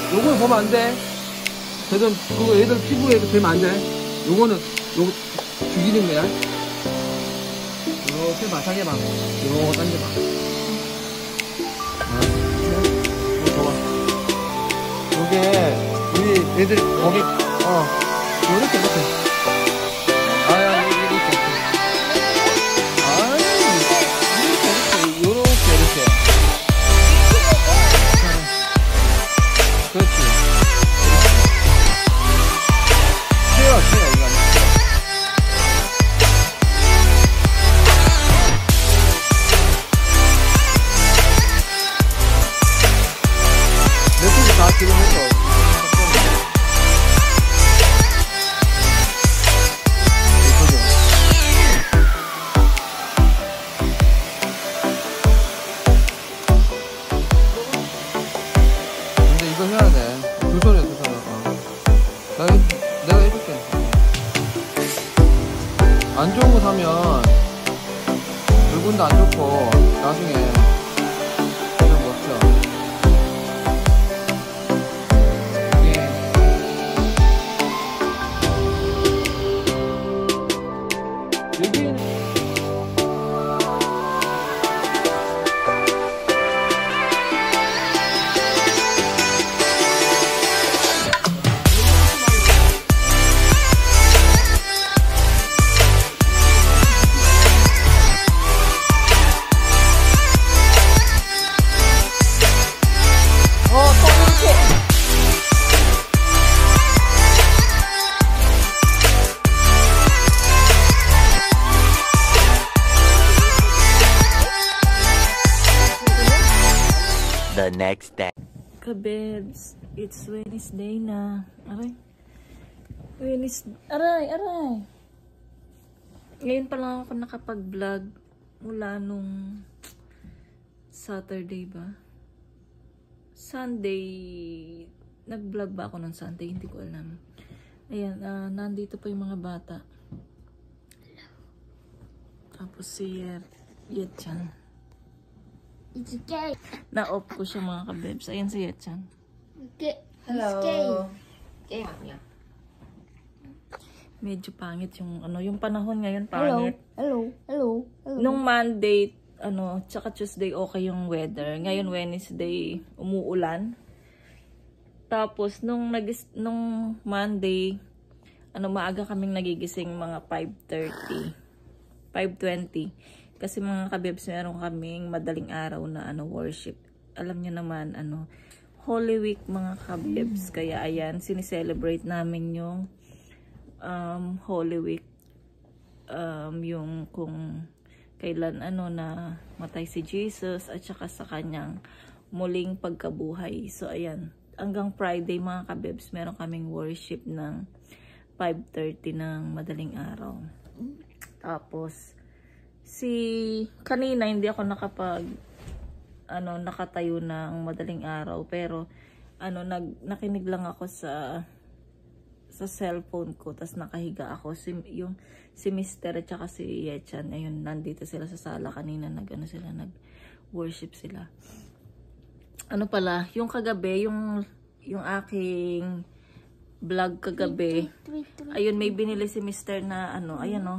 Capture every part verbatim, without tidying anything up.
요거는 보면 안 돼. 걔들, 그거 애들 피부에 되면 안 돼. 요거는, 요거 죽이는 거야. 요렇게 봐, 당겨봐. 요거 당겨봐. 아, 이거 봐봐. 요게, 우리 애들, 거기, 어, 요렇게, 이렇게. 아야, 이렇게, 이렇게. 아니, 이렇게, 이렇게, 요렇게, 이렇게. 그렇지. 채워, 채워, 이거 아니야. 메뚜기 다 지금 했어. 근데 이거 해야 돼. 두 손에 두 손에. 어. 내가, 내가 해줄게. 안 좋은 거 사면 물건도 안 좋고 나중에 좀 못 써. 이게 여기는 the next day. Kabebs, it's Wednesday na. Aray. Wednesday. Aray, aray. Ngayon pa lang ako nakapag-vlog mula nung Saturday ba? Sunday. Nag-vlog ba ako nung Sunday? Hindi ko alam. Ayan, uh, nandito pa yung mga bata. Tapos si Yetchan. It's gay. Na-off ko siya mga kabebs. Ayan si Yetchan. Gay. Hello. It's gay. Gay niya. Medyo pangit yung ano, yung panahon ngayon Hello. pangit. Hello. Hello. Hello. Nung Monday, ano, tsaka Tuesday okay yung weather. Ngayon Wednesday, umuulan. Tapos nung nag nung Monday, ano, maaga kaming nagigising mga five thirty. five twenty. Kasi mga kabebs, meron kaming madaling araw na ano, worship. Alam niyo naman, ano, Holy Week mga kabebs. Kaya ayan, sinicelebrate namin yung um, Holy Week. Um, yung kung kailan ano na matay si Jesus at saka sa kanyang muling pagkabuhay. So ayan, hanggang Friday mga kabebs, meron kaming worship ng five thirty ng madaling araw. Tapos si kanina hindi ako nakapag ano nakatayo ng madaling araw, pero ano nag nakinig lang ako sa sa cellphone ko, tas nakahiga ako. Si yung si Mister at saka si Yetchan, ayun, nandito sila sa sala kanina, nag ano sila, nag worship sila. Ano pala, yung kagabi, yung yung aking vlog kagabi, ayun, may binili si Mister na ano, ayan oh.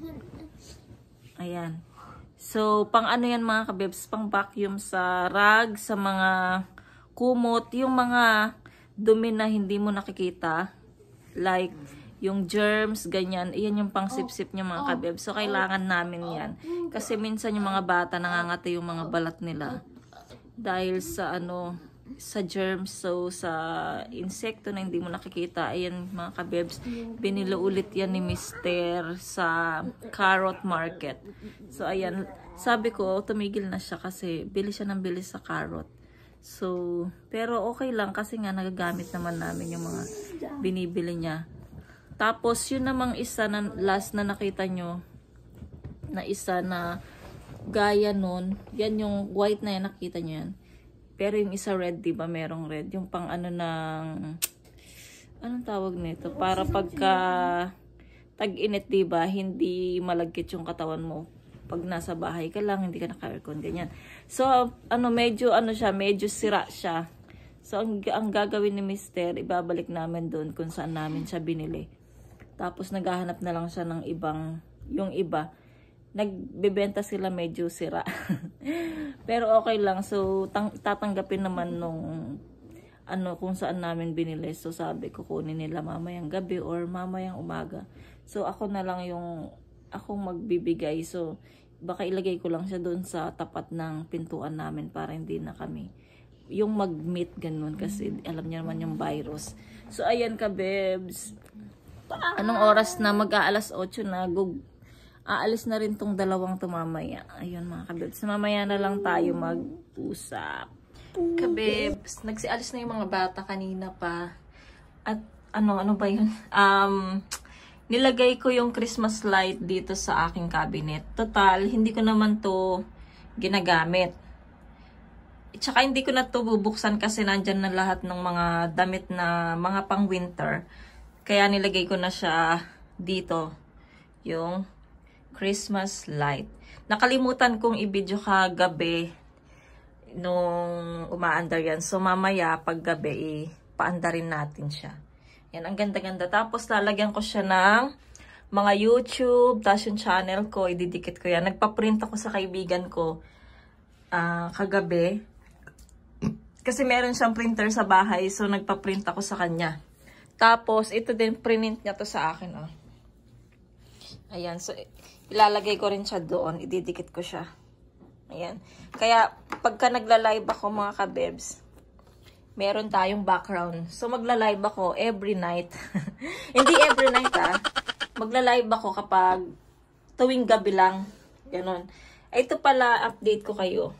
Ayan. So, pang ano yan mga kabebs, pang vacuum sa rag, sa mga kumot, yung mga dumi na hindi mo nakikita, like yung germs, ganyan, iyan yung pang sip-sip niya mga kabebs. So, kailangan namin yan. Kasi minsan yung mga bata nangangati yung mga balat nila dahil sa ano, sa germs. So, sa insekto na hindi mo nakikita, ayan mga kabebs, binilo ulit yan ni Mister sa carrot market. So, ayan, sabi ko, tumigil na siya kasi bili siya ng bili sa carrot. So, pero okay lang kasi nga nagagamit naman namin yung mga binibili niya. Tapos, yun namang isa na last na nakita nyo, na isa na gaya nun, yan yung white na yan, nakita nyo yan. Pero yung isa red, diba? Merong red. Yung pang ano ng, anong tawag nito? Para pagka tag-init, diba? Hindi malagkit yung katawan mo. Pag nasa bahay ka lang, hindi ka naka-aircon, ganyan. So, ano, medyo, ano siya, medyo sira siya. So, ang, ang gagawin ni Mister, ibabalik namin doon kung saan namin siya binili. Tapos, naghahanap na lang siya ng ibang, yung iba. Nagbebenta sila medyo sira. Pero okay lang. So, tang tatanggapin naman nung ano kung saan namin binili. So, sabi ko kunin nila mamayang gabi or mamayang umaga. So, ako na lang yung akong magbibigay. So, baka ilagay ko lang siya doon sa tapat ng pintuan namin para hindi na kami yung mag-meet ganun kasi alam niyo naman yung virus. So, ayan ka, bebs. Anong oras na? Mag-aalas otso na. Gug aalis na rin tong dalawang tumamaya. Ayun mga kabebs. Mamaya na lang tayo mag-usap. Kabebs, nagsialis na yung mga bata kanina pa. At ano, ano ba yun? Um, nilagay ko yung Christmas light dito sa aking cabinet. Total, hindi ko naman to ginagamit. Tsaka hindi ko na to bubuksan kasi nandyan na lahat ng mga damit na mga pang winter. Kaya nilagay ko na siya dito. Yung Christmas light. Nakalimutan kong i-video kagabi nung umaandar yan. So, mamaya, pag gabi, ipaandarin natin siya. Yan, ang ganda-ganda. Tapos, lalagyan ko siya ng mga YouTube, tapos yung channel ko, ididikit ko yan. Nagpa-print ako sa kaibigan ko uh, kagabi. Kasi meron siyang printer sa bahay, so nagpa-print ako sa kanya. Tapos, ito din, print niya to sa akin, oh. Ayan, so, ilalagay ko rin siya doon. Ididikit ko siya. Ayan. Kaya, pagka nagla-live ako, mga kabebs, meron tayong background. So, magla-live ako every night. Hindi every night, ah. Magla-live ako kapag tuwing gabi lang. Ganon. Ito pala, update ko kayo.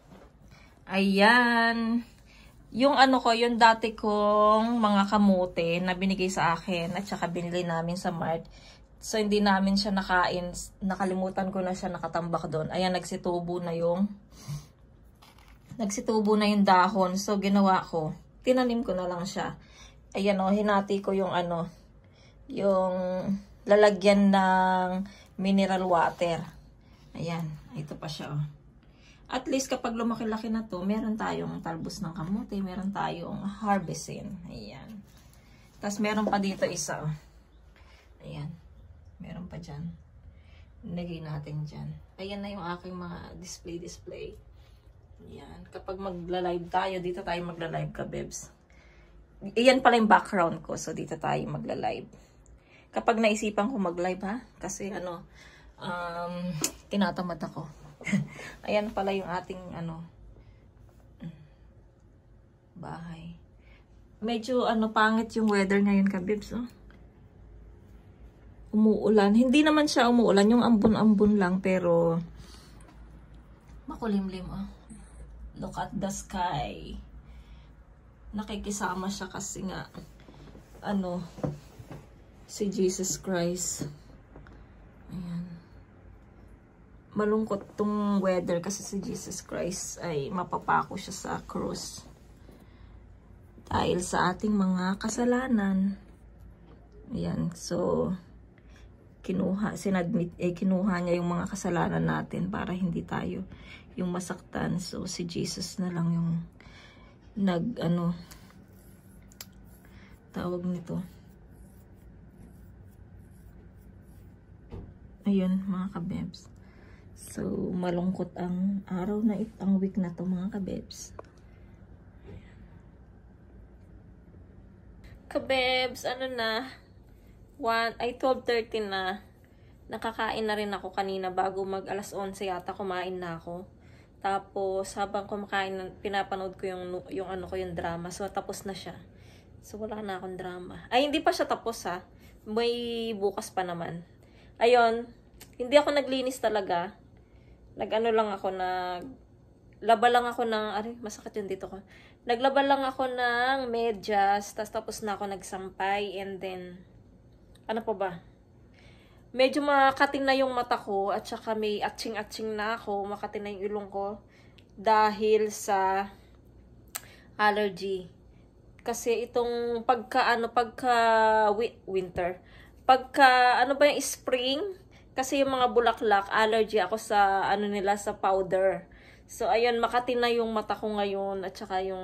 Ayan. Yung ano ko, yung dati kong mga kamote na binigay sa akin at saka binili namin sa Mart. So, hindi namin siya nakain. Nakalimutan ko na siya nakatambak doon. Ayan, nagsitubo na yung nagsitubo na yung dahon. So, ginawa ko. Tinanim ko na lang siya. Ayan o, hinati ko yung ano, yung lalagyan ng mineral water. Ayan, ito pa siya o. At least kapag lumaki-laki na to, meron tayong talbos ng kamote, meron tayong harvestin. Ayan. Tapos meron pa dito isa. Oh. Ayan. Meron pa dyan. Nilagay natin dyan. Ayan na yung aking mga display-display. Ayan. Kapag magla-live tayo, dito tayo magla-live ka, bebs. Ayan pala yung background ko. So, dito tayo magla-live. Kapag naisipan ko mag-live, ha? Kasi, ano, um, tinatamad ako. Ayan pala yung ating ano bahay. Medyo ano pangit yung weather ngayon ka, bibs, oh. Umuulan. Hindi naman siya umuulan, yung ambon-ambon lang pero makulimlim, oh. Look at the sky. Nakikisama siya kasi nga ano si Jesus Christ. Ayan. Malungkot tong weather kasi si Jesus Christ ay mapapako siya sa cross. Dahil sa ating mga kasalanan. Ayan. So, kinuha, sinadmit, eh, kinuha niya yung mga kasalanan natin para hindi tayo yung masaktan. So, si Jesus na lang yung nag, ano, tawag nito. Ayun, mga kabebs. So, malungkot ang araw na ito, ang week na to, mga kabebs. Kabebs, ano na, one, ay twelve thirty na. Nakakain na rin ako kanina bago mag alas onse yata, kumain na ako. Tapos, habang kumakain, pinapanood ko yung, yung ano ko, yung drama. So, tapos na siya. So, wala na akong drama. Ay, hindi pa siya tapos, ha. May bukas pa naman. Ayun, hindi ako naglinis talaga. Nag-ano lang ako, nag... Laba lang ako ng... Aray, masakit yun dito ko. Naglaba lang ako ng medyas. Tapos tapos na ako nagsampay. And then... Ano pa ba? Medyo makating na yung mata ko. At saka may atching-atching na ako. Makating na yung ilong ko. Dahil sa... allergy. Kasi itong pagka... Ano, pagka... winter. Pagka... Ano ba yung spring... Kasi yung mga bulaklak, allergy ako sa, ano nila, sa powder. So, ayun, makati na yung mata ko ngayon. At saka yung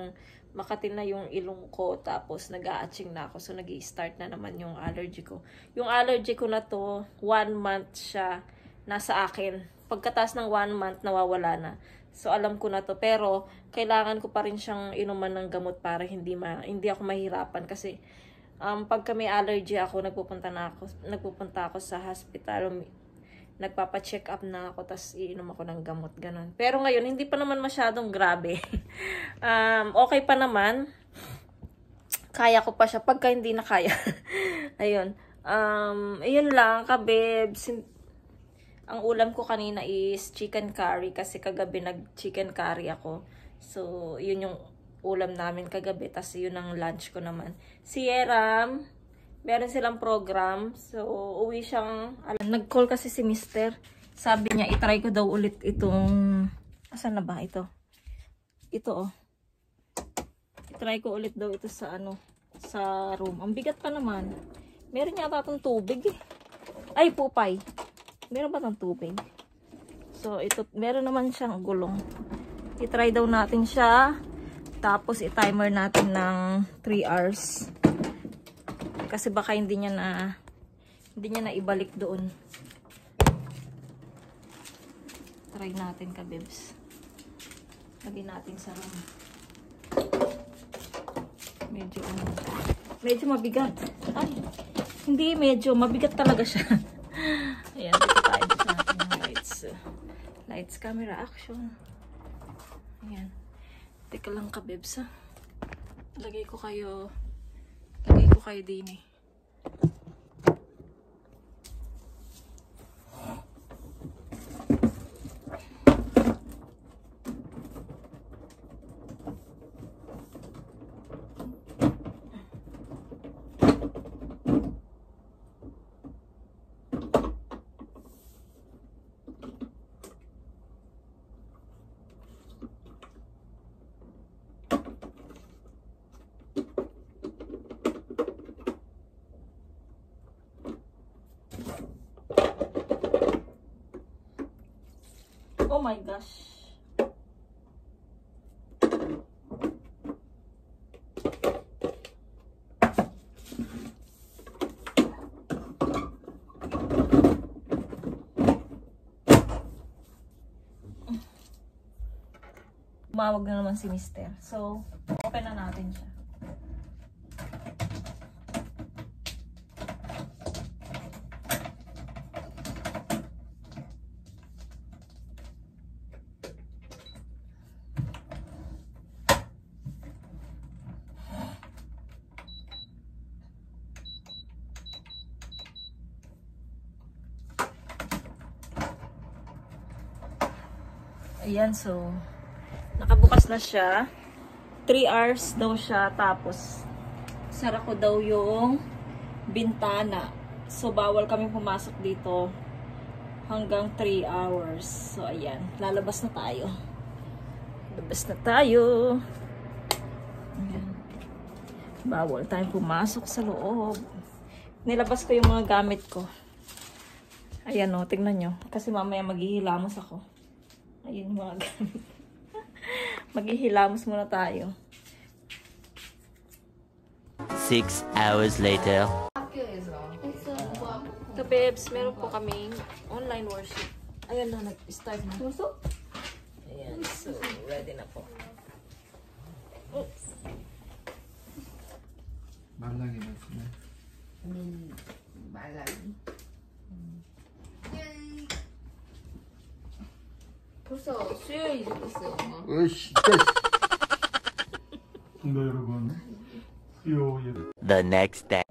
Makati na yung ilong ko, tapos nag-a-atching na ako. So, nag-i-start na naman yung allergy ko. Yung allergy ko na to, one month siya nasa akin. Pagkatapos ng one month, nawawala na. So, alam ko na to. Pero, kailangan ko pa rin siyang inuman ng gamot para hindi, ma hindi ako mahirapan. Kasi, um, pagka may allergy ako, nagpupunta na ako, nagpupunta ako sa hospital. Nagpapa-check up na ako, tas iinom ako ng gamot, ganun. Pero ngayon, hindi pa naman masyadong grabe. um, okay pa naman. Kaya ko pa siya, pagka hindi na kaya. Ayun. Um, ayun lang, kabebs. Ang ulam ko kanina is chicken curry, kasi kagabi nag-chicken curry ako. So, yun yung ulam namin kagabi, tas yun ang lunch ko naman. Si Eram, meron silang program. So, uwi siyang... Nag-call kasi si mister. Sabi niya, itry ko daw ulit itong... Asan na ba? Ito. Ito, oh. Itry ko ulit daw ito sa ano, sa room. Ang bigat pa naman. Meron yata itong tubig eh. Ay, pupay. Meron ba itong tubig? So, ito, meron naman siyang gulong. Itry daw natin siya. Tapos, i-timer natin ng three hours. Kasi baka hindi niya na hindi niya na ibalik doon. Try natin, kabibs. Lagyan natin sa room. Medyo ano, medyo mabigat. Ay, hindi medyo mabigat talaga siya. Ayan, dito tayo sa ating lights. Lights, camera, action. Ayan. Teka lang, kabibs, ha. Lagay ko kayo Lagay ko kayo din eh. Oh my gosh. Tumawag na naman si mister. So, open na natin siya. Ayan, so, nakabukas na siya. three hours daw siya, tapos, sara ko daw yung bintana. So, bawal kami pumasok dito hanggang three hours. So, ayan, lalabas na tayo. Lalabas na tayo. Ayan. Bawal tayong pumasok sa loob. Nilabas ko yung mga gamit ko. Ayan o, tignan nyo. Kasi mamaya maghihilamos ako. Ayun mga gamit. Maghihilamos muna tayo. Six hours later. So, babes, meron po kaming online worship. Ayan na, nag-start na. Ayan, so, ready na po. Oops. 말랑이 맞네. 음, 말랑이. 음. 벌써 수요일이 됐어요. 으이씨. 네, 여러분. 수요일. The next day.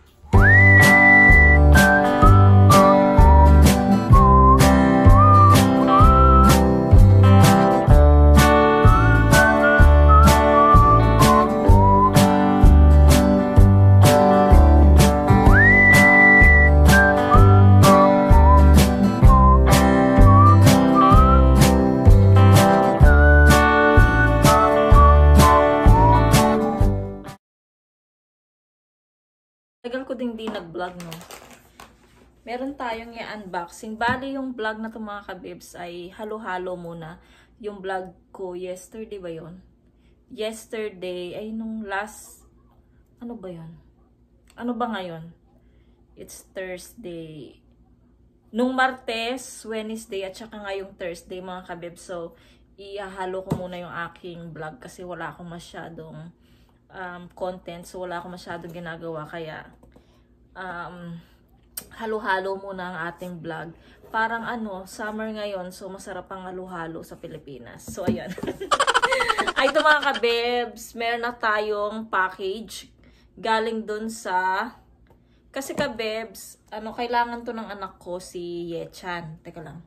Tagal ko din di nag-vlog, no? Meron tayong i-unboxing. Bali, yung vlog na ito, mga kabibs, ay halo-halo muna. Yung vlog ko yesterday ba yun? yesterday, ay nung last, ano ba yun? Ano ba ngayon? It's Thursday. Nung Martes, Wednesday, at saka ngayong Thursday mga kabeb. So, ihahalo ko muna yung aking vlog kasi wala akong masyadong um, content. So, wala akong masyadong ginagawa. Kaya, um, halo-halo muna ang ating vlog. Parang ano, summer ngayon. So, masarap ang halo-halo sa Pilipinas. So, ayan. Ay, ito mga kabebs, meron na tayong package. Galing dun sa... Kasi kabebs, ano, kailangan to ng anak ko, si Yechan. Teka lang.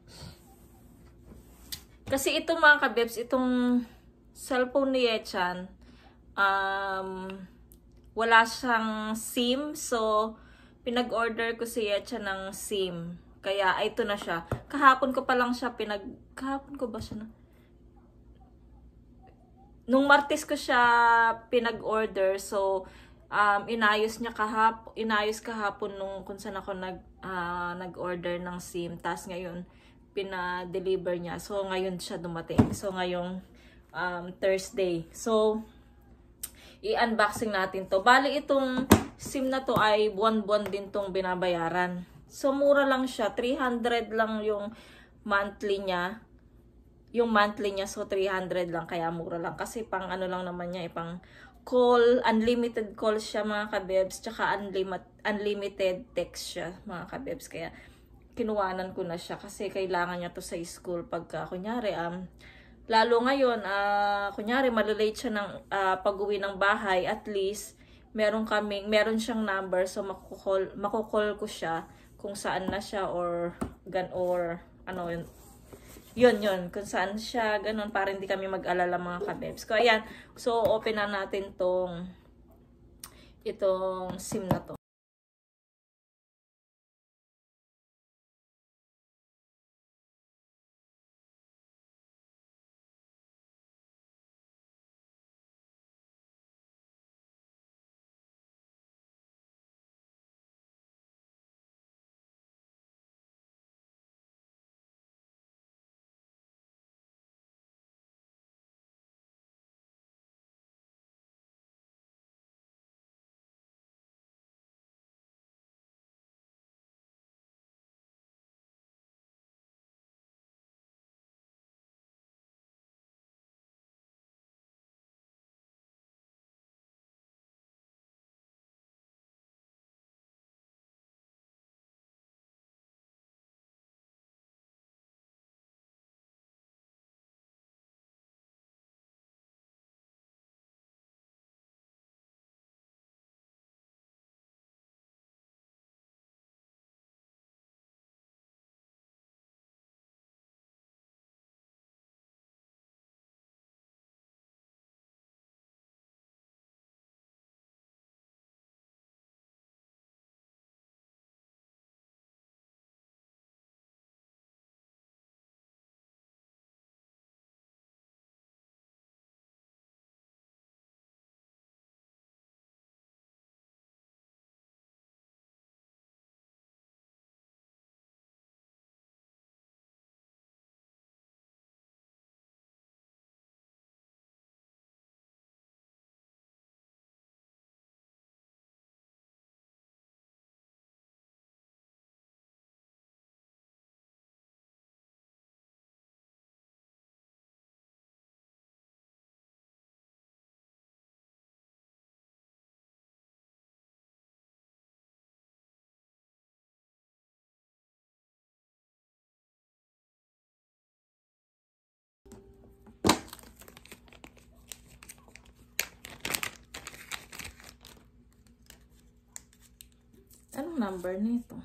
Kasi itong mga kabebs, itong cellphone ni Yechan, um, wala siyang SIM. So, pinag-order ko si Yechan ng SIM. Kaya, ito na siya. Kahapon ko pa lang siya pinag... Kahapon ko ba siya na? Nung Martes ko siya pinag-order. So, Um, inayos niya kahap, inayos kahapon nung kung saan ako nag, uh, nag-order ng SIM. Tapos ngayon, pina-deliver niya. So, ngayon siya dumating. So, ngayong um, Thursday. So, i-unboxing natin to. Bali, itong SIM na to ay buwan-buwan din tong binabayaran. So, mura lang siya. three hundred lang yung monthly niya. Yung monthly niya, so three hundred lang. Kaya mura lang. Kasi pang ano lang naman niya, eh, pang call, unlimited call siya mga kabebs, tsaka unlimited, unlimited text siya mga kabebs. Kaya kinuwanan ko na siya kasi kailangan niya to sa school pagka kunyari, um, lalo ngayon, uh, kunyari malilate siya ng uh, pag-uwi ng bahay, at least meron kaming, meron siyang number, so makukol, makukol ko siya kung saan na siya or gan or ano yun. Yun, yun. Kung saan siya, ganun, para hindi kami mag-alala mga kabebs. So, ayan. So, open na natin tong itong SIM na to. Anong number nito?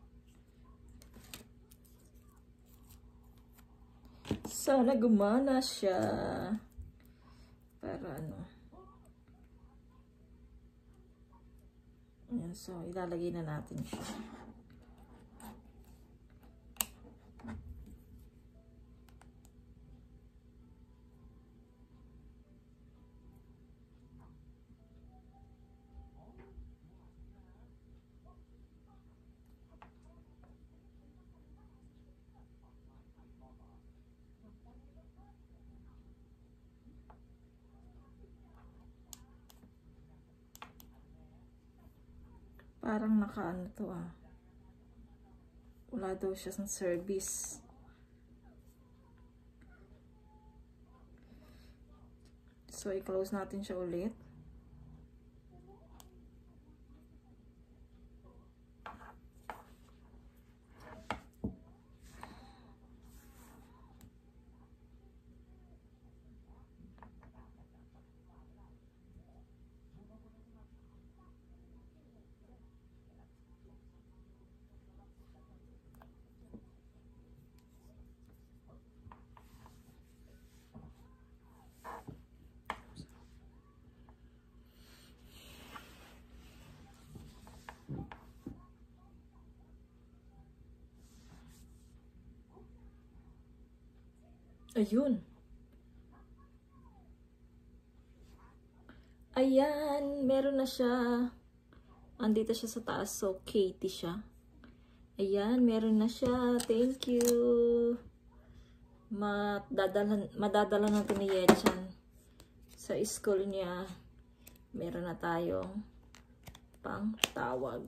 Sana gumana siya. Para ano. Ayan, so ilalagay na natin siya. Parang naka ano to ah. Wala daw siya sa service. So, i-close natin siya ulit. Ayun. Ayan, meron na siya. Andito siya sa taas. So, Katie siya. Ayan, meron na siya. Thank you. Madadala, madadala natin ni Yechan sa school niya. Meron na tayong pang tawag.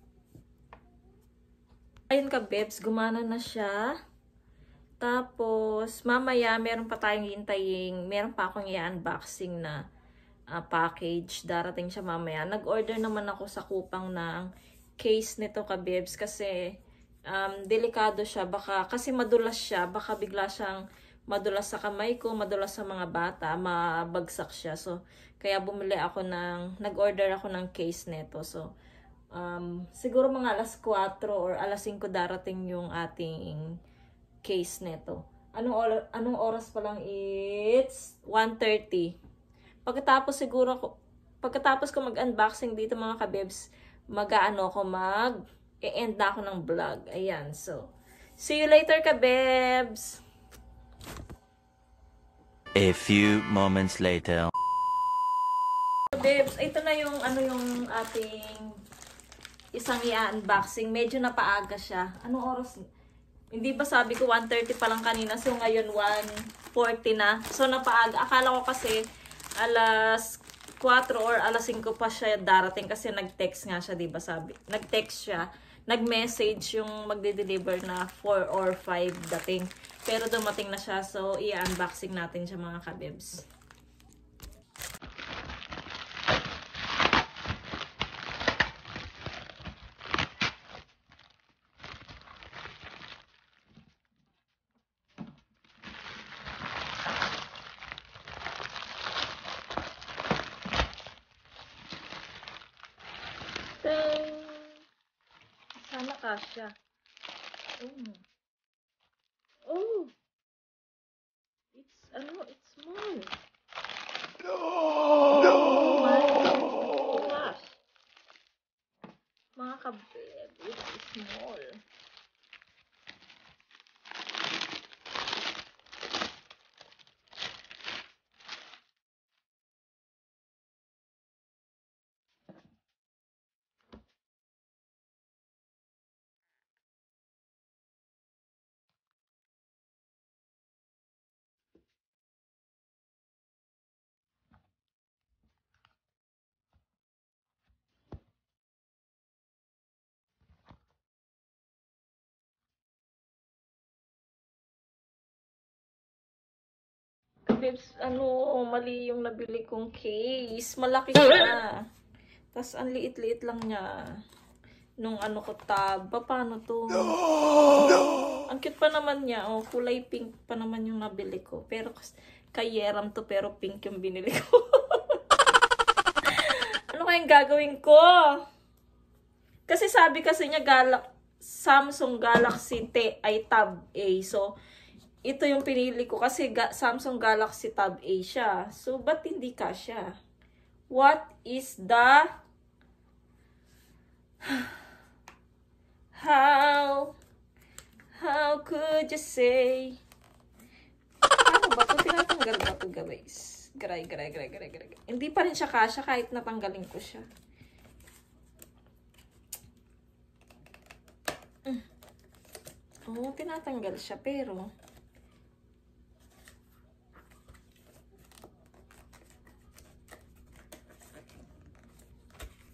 Ayun ka, Bebs. Gumana na siya. Tapos, mamaya, meron pa tayong hintayin. Meron pa akong i-unboxing na uh, package. Darating siya mamaya. Nag-order naman ako sa Kupang ng case nito ka, Bebs. Kasi, um, delikado siya. Baka, kasi madulas siya. Baka bigla siyang madulas sa kamay ko, madulas sa mga bata. Mabagsak siya. So, kaya bumili ako ng, nag-order ako ng case nito. So, um, siguro mga alas kwatro or alas singko darating yung ating case neto. Anong, or anong oras pa lang? It's one thirty. Pagkatapos siguro ko, pagkatapos ko mag-unboxing dito mga kabebs, mag-ano ko, mag-e-end na ako ng vlog. Ayan, so, see you later kabebs! A few moments later. Kabebs, ito na yung, ano yung ating isang i-unboxing. Medyo napaaga siya. Anong oras? Hindi ba sabi ko one thirty pa lang kanina, so ngayon one forty na. So napaaga. Akala ko kasi alas kwatro or alas singko pa siya darating kasi nag-text nga siya, di ba sabi? Nag-text siya, nag-message yung magde-deliver na four or five dating. Pero dumating na siya, so i-unboxing natin siya mga kabebs. Sana kasya. Oh. Oh. It's, ano, it's small. No! No! Oh my gosh. Mga kabeb, it's small. Babes, ano, mali yung nabili kong case. Malaki siya. Tapos, ang liit-liit lang niya. Nung ano ko tab. Paano to? No! No! Ang cute pa naman niya. Oh, kulay pink pa naman yung nabili ko. Pero, kay Yeram to, pero pink yung binili ko. Ano kayang gagawin ko? Kasi sabi kasi niya, Galaxy, Samsung Galaxy T ay Tab A. So, ito yung pinili ko kasi ga Samsung Galaxy Tab A siya. So, ba't hindi ka siya? What is the... How? How could you say? Ano ba ito? Tinatanggal ba ito, guys? Garay, garay, garay, garay, garay. Hindi pa rin siya kasya kahit natanggalin ko siya. Mm. Oo, tinatanggal siya pero...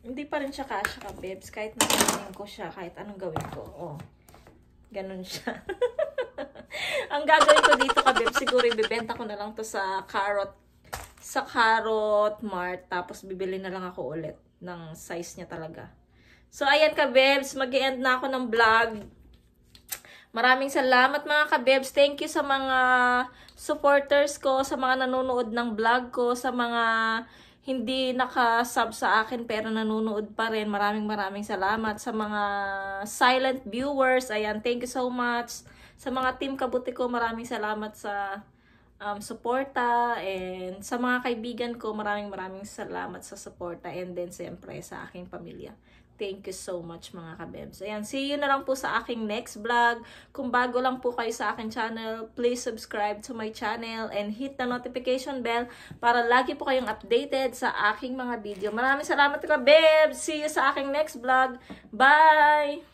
Hindi pa rin siya kasya ka, babes. Kahit nakainin ko siya, kahit anong gawin ko. Oh, ganun siya. Ang gagawin ko dito ka, babes, siguro ibibenta ko na lang to sa Carrot, sa Carrot Mart. Tapos bibili na lang ako ulit ng size niya talaga. So, ayan ka, babes. Mag-i-end na ako ng vlog. Maraming salamat mga ka-babes. Thank you sa mga supporters ko, sa mga nanonood ng vlog ko, sa mga hindi naka-sub sa akin pero nanonood pa rin. Maraming maraming salamat sa mga silent viewers. Ayan, thank you so much. Sa mga team kabuti ko, maraming salamat sa um, suporta. And sa mga kaibigan ko, maraming maraming salamat sa suporta. And then, siyempre, sa aking pamilya. Thank you so much mga kabebs. Ayan, see you na lang po sa aking next vlog. Kung bago lang po kayo sa aking channel, please subscribe to my channel and hit the notification bell para lagi po kayong updated sa aking mga video. Maraming salamat kabebs. See you sa aking next vlog. Bye!